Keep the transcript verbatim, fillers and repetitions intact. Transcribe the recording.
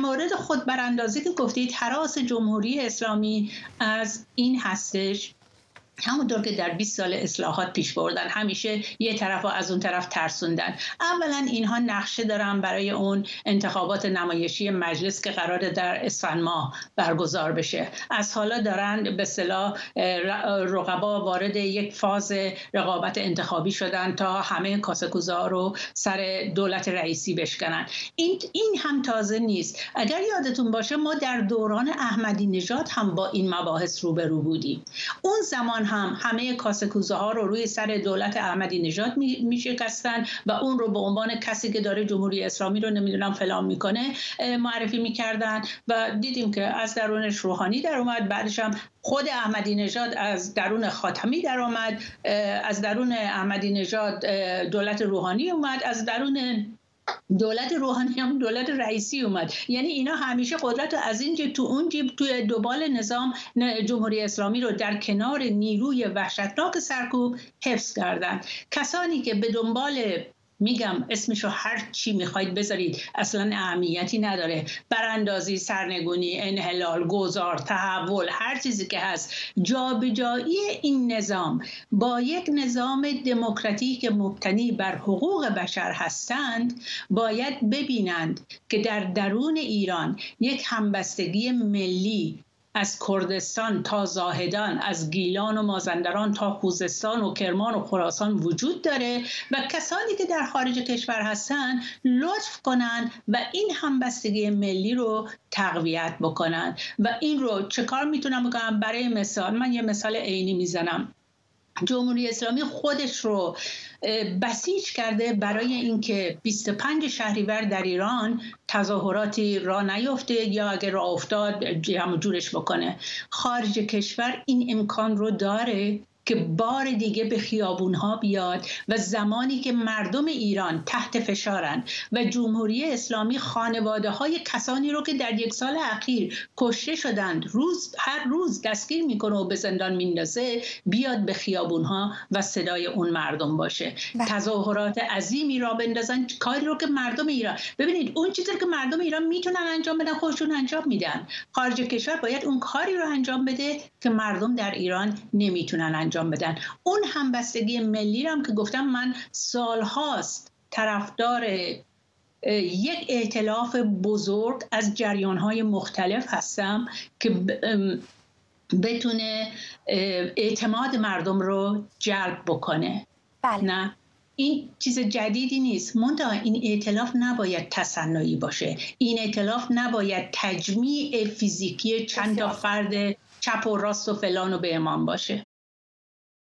مورد خود براندازی که گفتید، هراس جمهوری اسلامی از این هستش، همونطور که در بیست سال اصلاحات پیش بردن، همیشه یه طرف و از اون طرف ترسوندن. اولا اینها نقشه دارن برای اون انتخابات نمایشی مجلس که قراره در اسفند ماه برگزار بشه. از حالا دارن به اصطلاح رقبا وارد یک فاز رقابت انتخابی شدن تا همه کاسه‌کوزه‌ها رو سر دولت رئیسی بشکنن. این این هم تازه نیست. اگر یادتون باشه ما در دوران احمدی نژاد هم با این مباحث روبرو بودیم. اون زمان هم همه کاسه‌کوزه ها رو روی سر دولت احمدی نژاد می شکستن و اون رو به عنوان کسی که داره جمهوری اسلامی رو نمیدونم فلان میکنه معرفی میکردن و دیدیم که از درونش روحانی در اومد، بعدش هم خود احمدی نژاد از درون خاتمی در اومد، از درون احمدی نژاد دولت روحانی اومد، از درون دولت روحانی هم دولت رئیسی اومد. یعنی اینا همیشه قدرت از این جیب تو اون جیب توی دوبال نظام جمهوری اسلامی رو در کنار نیروی وحشتناک سرکوب حفظ کردن. کسانی که به دنبال، میگم اسمشو هر چی میخواید بذارید، اصلا اهمیتی نداره، براندازی، سرنگونی، انحلال، گذار، تحول، هر چیزی که هست، جابجایی این نظام با یک نظام دموکراتیک مبتنی بر حقوق بشر هستند، باید ببینند که در درون ایران یک همبستگی ملی از کردستان تا زاهدان، از گیلان و مازندران تا خوزستان و کرمان و خراسان وجود داره و کسانی که در خارج کشور هستن لطف کنن و این همبستگی ملی رو تقویت بکنن. و این رو چه کار میتونم بکنم؟ برای مثال من یه مثال عینی میزنم. جمهوری اسلامی خودش رو بسیج کرده برای اینکه بیست و پنج شهریور در ایران تظاهراتی را نیفته یا اگر را افتاد جمع جورش بکنه. خارج کشور این امکان رو داره که بار دیگه به خیابونها بیاد و زمانی که مردم ایران تحت فشارن و جمهوری اسلامی خانواده های کسانی رو که در یک سال اخیر کشته شدند روز هر روز دستگیر میکنه و به زندان میندازه، بیاد به خیابونها و صدای اون مردم باشه. بله. تظاهرات عظیمی را بندازن، کاری رو که مردم ایران، ببینید اون چیزی که مردم ایران میتونن انجام بدن خودشون انجام میدن. خارج کشور باید اون کاری رو انجام بده که مردم در ایران نمیتونن انجام بدن. اون همبستگی ملی رو هم که گفتم من سالهاست طرفدار یک ائتلاف بزرگ از جریان‌های مختلف هستم که بتونه اعتماد مردم رو جلب بکنه. بله. نه این چیز جدیدی نیست، منتها این ائتلاف نباید تصنعی باشه، این ائتلاف نباید تجمیع فیزیکی چند تا فرد چپ و راست و فلان و به امام باشه.